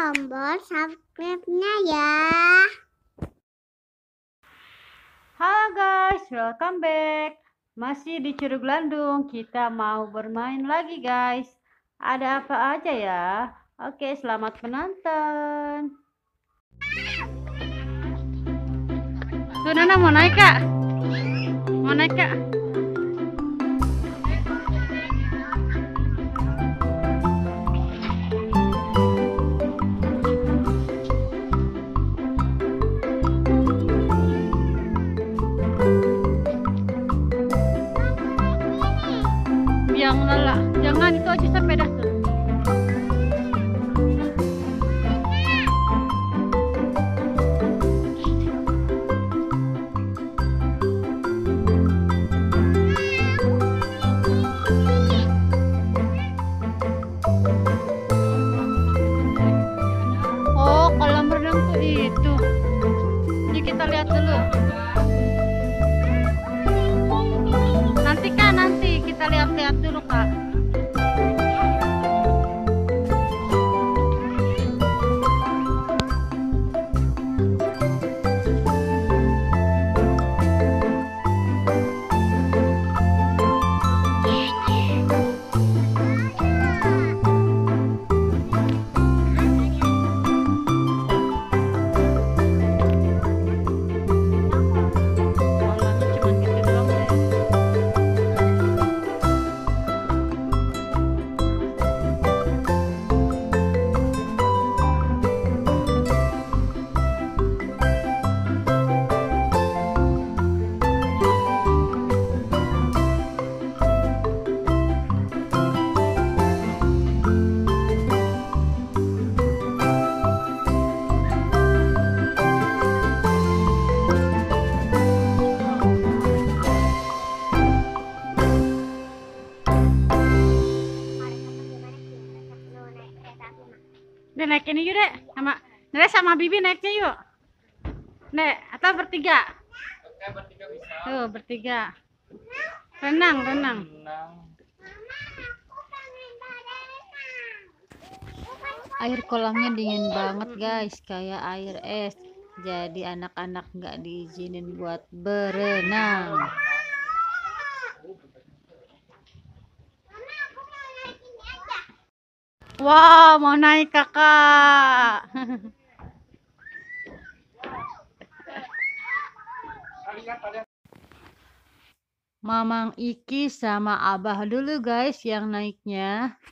tombol subscribe-nya ya. Halo guys, welcome back. Masih di Curug Landung, kita mau bermain lagi guys. Ada apa aja ya? Oke, selamat menonton. Tuh Nana mau naik kak? Mau naik kak? Jangan itu aja sepeda tuh. Oh, kolam renang tuh itu. Jadi kita lihat dulu. Nanti kita lihat-lihat dulu kak. Udah naik ini yuk dek, sama Bibi naiknya yuk. Nek, atau bertiga? Oke, bertiga bisa. Tuh, bertiga. Renang. Air kolamnya dingin banget guys, kayak air es. Jadi anak-anak nggak diizinin buat berenang. Wow, mau naik kakak. Mamang Iki sama Abah dulu guys yang naiknya.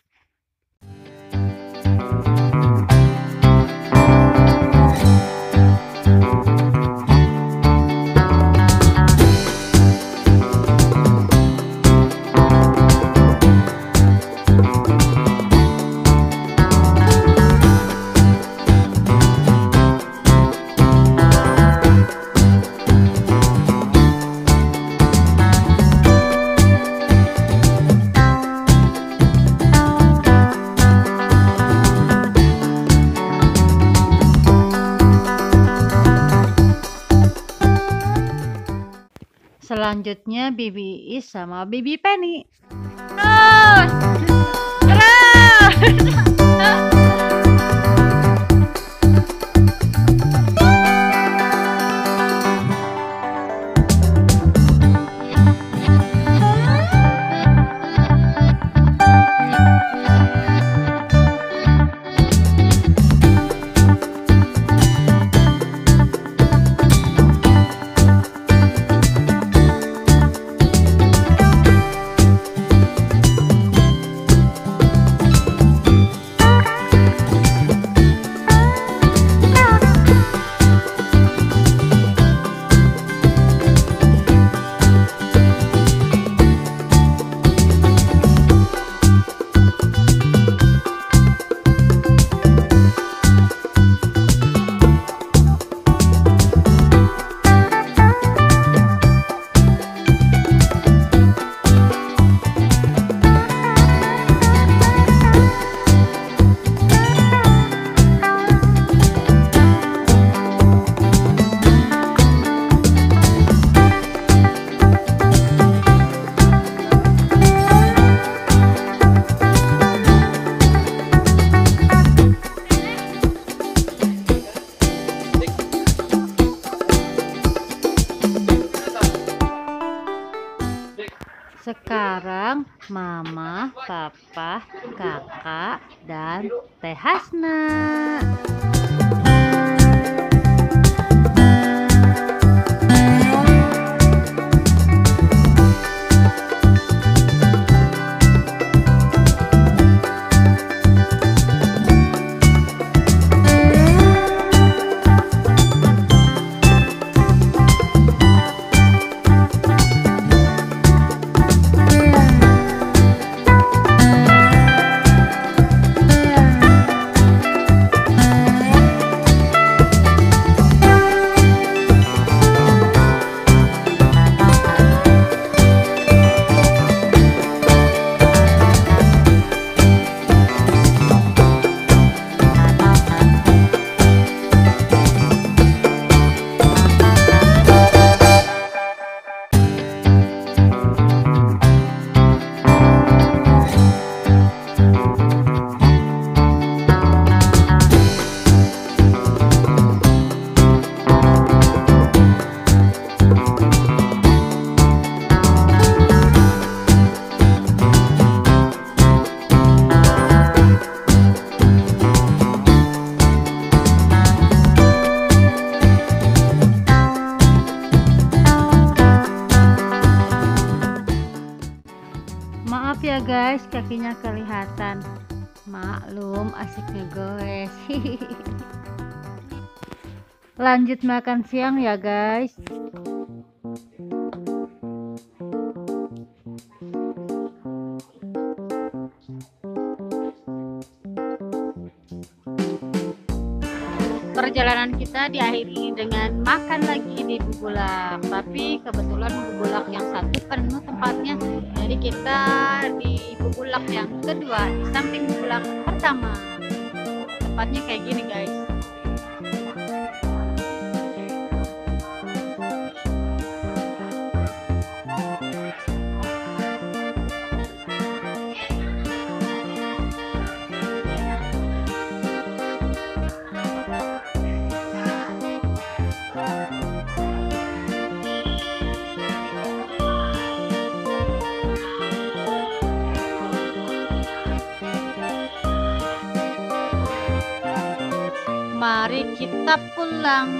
Selanjutnya Bibi Is sama Bibi Penny. Mama, Papa, Kakak, dan Teh Hasna. Maaf ya guys, kakinya kelihatan. Maklum, asik ngegoes. Lanjut makan siang ya guys. Perjalanan kita diakhiri dengan makan lagi di Bubulak, tapi kebetulan Bubulak yang satu penuh tempatnya, jadi kita di Bubulak yang kedua di samping Bubulak pertama. Tempatnya kayak gini guys. Mari kita pulang.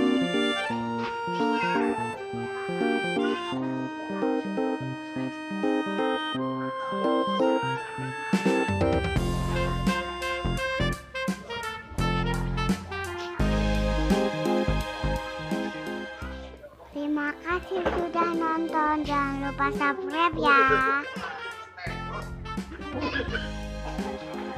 Terima kasih sudah nonton. Jangan lupa subscribe ya.